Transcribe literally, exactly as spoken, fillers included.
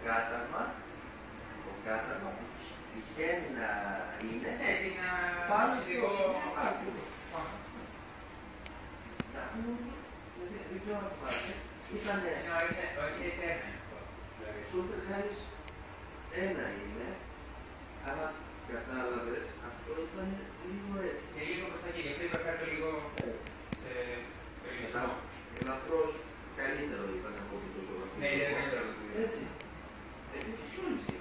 κάταγμα, το κάταγμα που τους τυχαίνει να είναι Ναι, στην πάνω στο ψυχικό άκρη. Δεν ξέρω να το πάρετε. Ήτανε... Όχι έτσι ένα. Σούπερ Χάρις ένα είναι, αλλά κατάλαβες, αυτό ήταν λίγο έτσι. Και λίγο προς τα εκεί, γιατί υπερφέρει το λίγο Έτσι. σε Μετά, ελαφρώς καλύτερο ήταν από ό,τι το ζωγραφικό. Ναι, είναι καλύτερο. Έτσι. Επί φυσιολογική.